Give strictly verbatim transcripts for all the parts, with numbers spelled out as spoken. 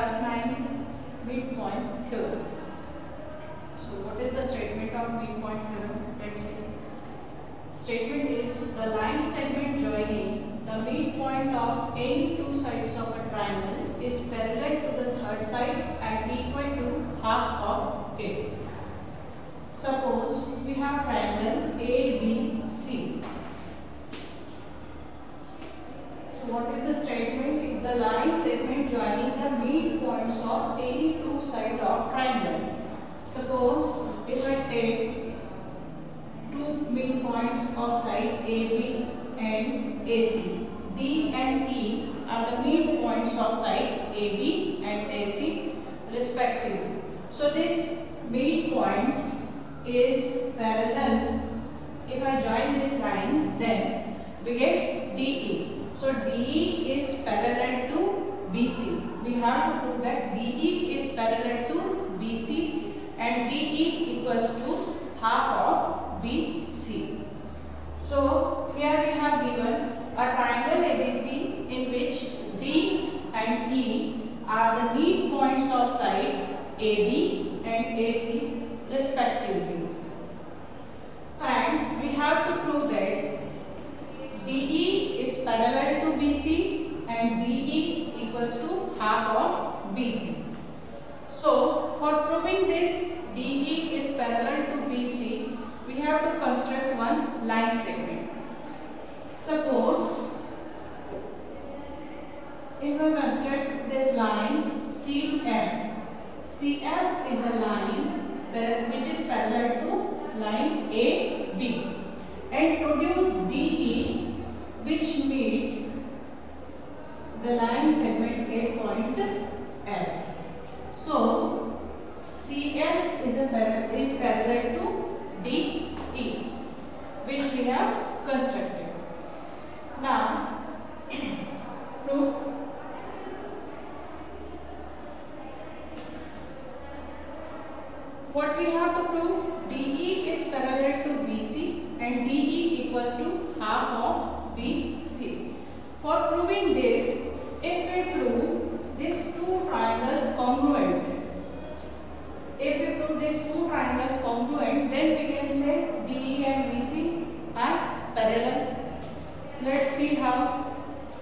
Class ninth midpoint theorem. So what is the statement of midpoint theorem? Let's see. Statement is the line segment joining the midpoint of any two sides of a triangle is parallel to the third side and equal to half of it. Suppose we have triangle A B C. So what is the statement? If the line segment joining the midpoints of any two sides of triangle. Suppose if I take two midpoints of side A B and A C. D and E are the midpoints of side A B and A C respectively. So this midpoints is parallel. If I join this line, then we get D E. So D E is parallel to B C. We have to prove that D E is parallel to B C and D E equals to half of B C. So here we have given a triangle A B C in which D and E are the midpoints of side A B and A C respectively. And we have to prove that D E is parallel to B C and D E equals to half of B C. So for proving this D E is parallel to B C, we have to construct one line segment. Suppose if we construct this line C F. C F is a line which is parallel to line A B and produce D E which meet the line segment A point F. So C F is a is parallel to D E which we have constructed. Now proof. What we have to prove? D E is parallel to B C and D E equals to half of B C. For proving this, if we prove these two triangles congruent, if we prove these two triangles congruent, then we can say D E and B C are parallel. Let's see how.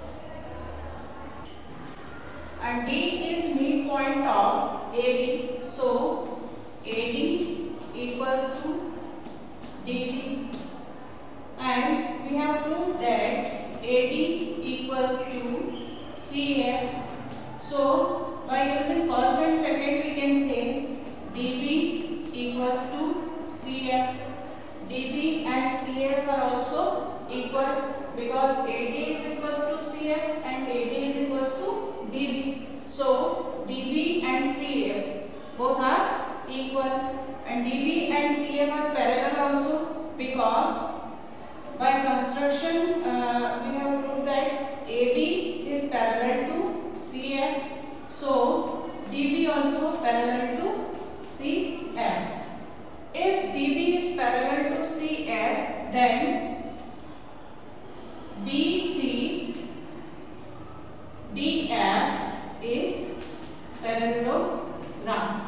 And D is midpoint of A B, so A D equals to D B, and we have proved that A D equals to C F. So by using first and second, we can say D B equals to C F. D B and C F are also equal because A D is equals to C F and A D is equals to D B. So D B and C F both are equal, and D B and C F are parallel also because by construction uh, we have proved that A B is parallel to C F. So D B also parallel to C F. If D B is parallel to C F, then B C D F is parallelogram.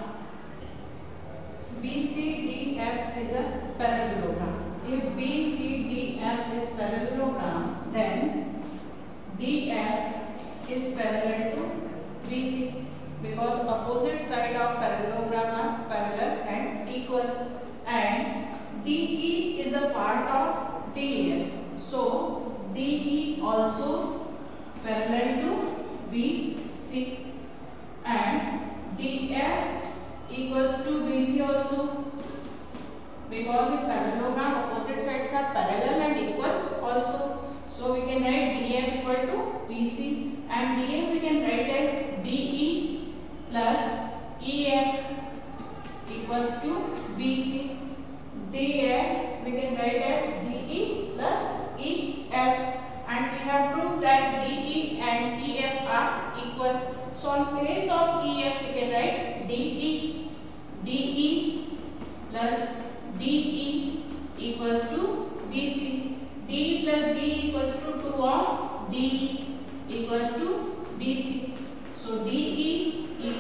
B C D F is a parallelogram. If B C D F is parallelogram, then D F is parallel to B C because opposite side of parallelogram are parallel and equal, and D E is a part of D F. So D E also parallel to B C and D F equals to B C also because in parallelogram opposite sides are parallel and equal also. So we can write D F equal to B C, and D F we can write as D E plus E F equals to B C. D F we can write as D E plus E F, and we have proved that D E and E F are equal. So on place of E F we can write D E. D E plus D E equals to B C. D plus D equals to two of D E equals to D C. So D E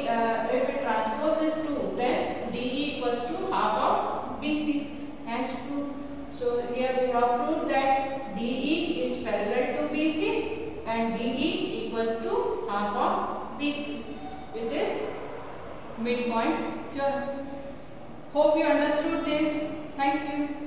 uh, if we transpose this two, then D E equals to half of B C. Hence true. So here we have proved that D E is parallel to B C and D E equals to half of B C, which is midpoint theorem. Hope you understood this. Thank you.